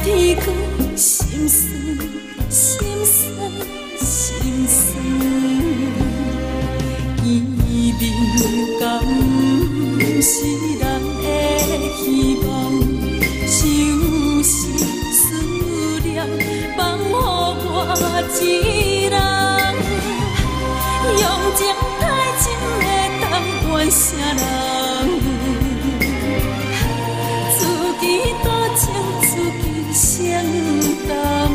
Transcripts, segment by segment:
天光，心酸心酸心酸，伊面敢是人的希望，就是思念放予我一人，用情太深的当怨啥人？自己多情自己承担，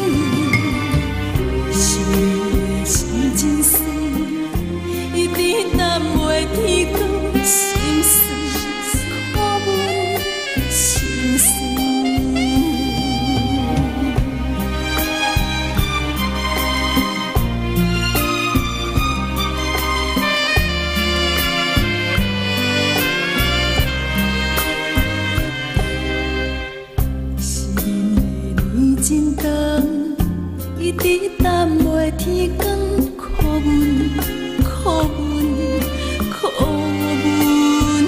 是的是真酸，一直等袂天光，心酸看阮心酸。真长，一直等袂天光，可阮，可阮，可阮。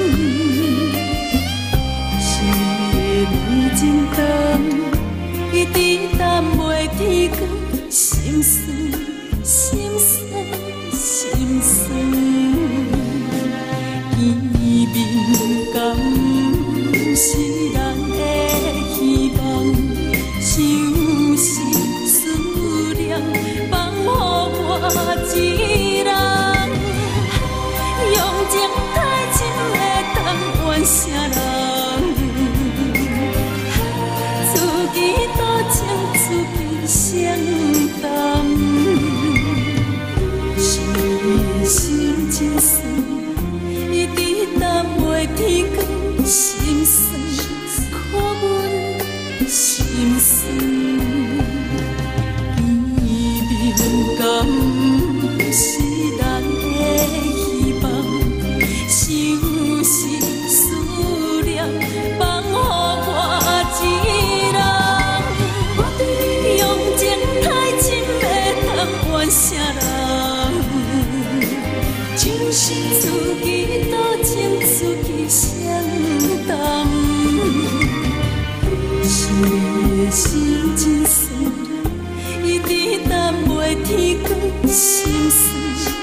是的年真长，一直等袂天光，心酸，心酸，心酸。伊面敢是人的希望？就是思念放予我一人，用情太深的当怨啥人？自己多情自己承担，是的心真酸，一直等袂天光，心酸可阮心酸，伊面敢是人的希望，就是思念放予我一人。我对用情太深要当怨啥人？就是自己多情自己承担。是的心真酸，一直等袂天光，心酸。